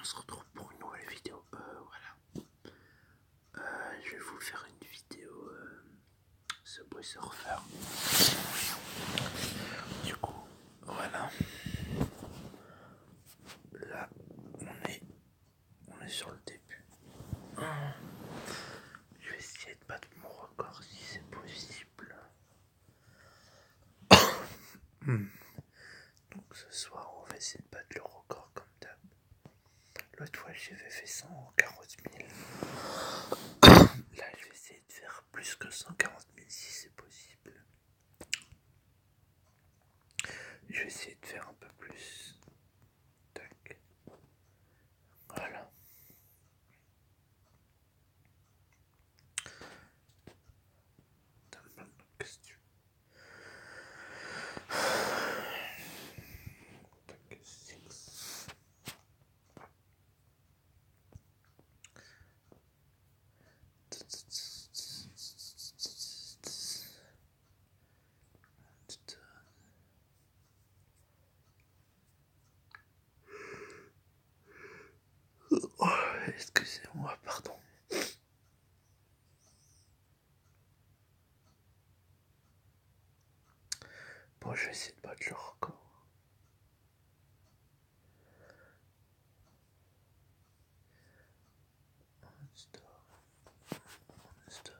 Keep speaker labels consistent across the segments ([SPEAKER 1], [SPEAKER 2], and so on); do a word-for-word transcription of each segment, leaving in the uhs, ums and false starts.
[SPEAKER 1] se retrouve pour une nouvelle vidéo. Euh, voilà. Euh, je vais vous faire une vidéo euh, Subway Surfer. Du coup, voilà. Là, on est, on est sur le début. Je vais essayer de battre mon record si c'est possible. Donc ce soir, on va essayer de battre le record comme d'hab. L'autre fois, j'avais fait cent quarante mille. Là, je vais essayer de faire plus que cent quarante mille si c'est possible. Je vais essayer de faire un peu plus. Tac. Voilà. Qu'est-ce que tu Tac, six. Oh, excusez-moi, pardon. Bon, je vais essayer de battre le record. Stop. Stop.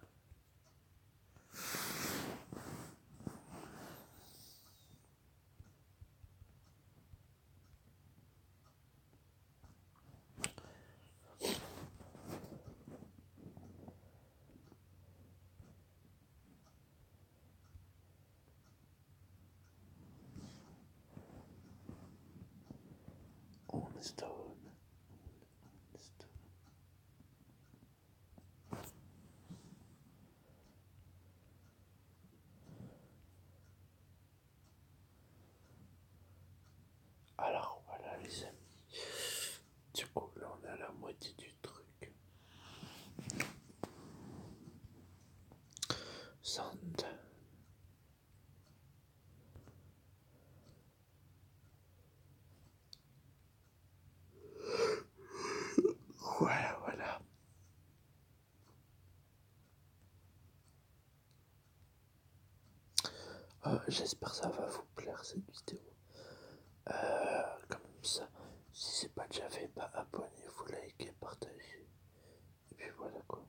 [SPEAKER 1] On stone. Alors voilà les amis. Du coup là on est à la moitié du truc. Sand. Voilà, voilà. Euh, J'espère que ça va vous plaire cette vidéo. Euh, comme ça, si c'est pas déjà fait, bah abonnez-vous, likez, partagez. Et puis voilà quoi.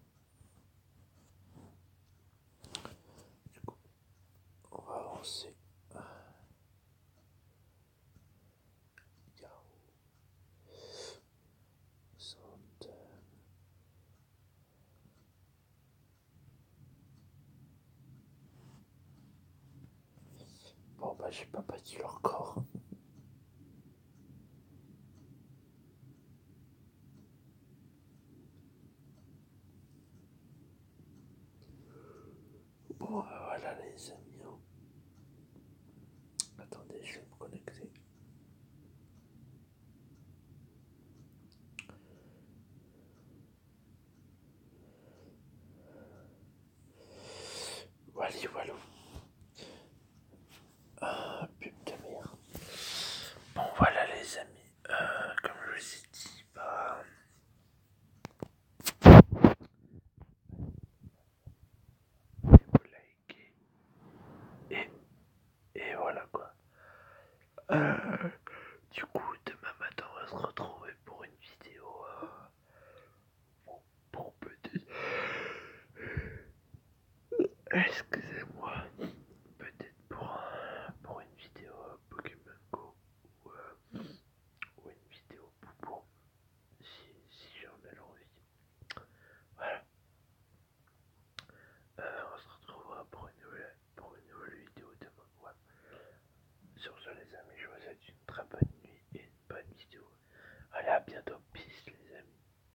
[SPEAKER 1] Du coup, on va avancer. Yahoo. Sand. Bon bah j'ai pas battu leur corps. Bon euh, voilà les amis. Hein. Attendez, je vais me connecter. Voilà, voilà. Ah, pub de merde. Bon voilà les amis. Euh, comme je vous ai dit, bah... vous likez. Et, et voilà quoi. Euh, du coup, demain matin, on va se retrouver pour une vidéo. Euh, pour, pour peut-être. Excusez-moi.